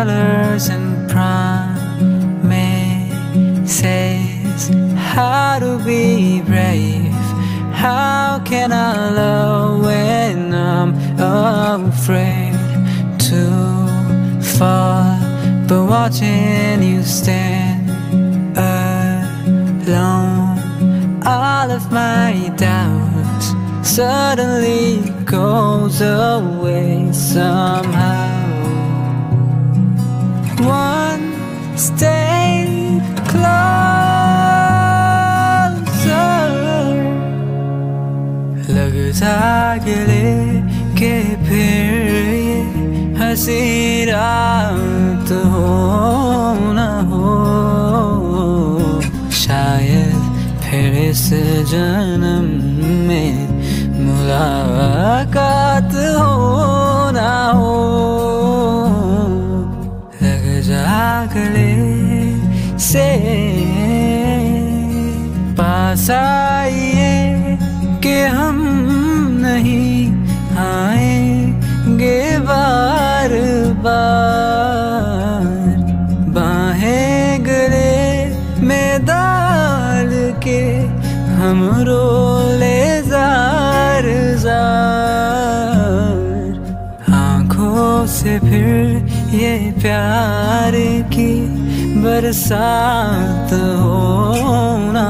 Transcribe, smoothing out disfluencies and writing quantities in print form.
colors and promises. How to be brave? How can I love when I'm afraid to fall? But watching you stand alone, all of my doubts suddenly goes away somehow. One step closer, लगता गले के फिर ये हंसी रात हो न हो, शायद फिर इस जन्म में मुलाकात हो ना हो। लग जा गले से पास आइए कि हम नहीं आएंगे बार बार। बाहें गले में डाल के हम रोले जार जार। आँखों से फिर ये प्यार की बरसात हो न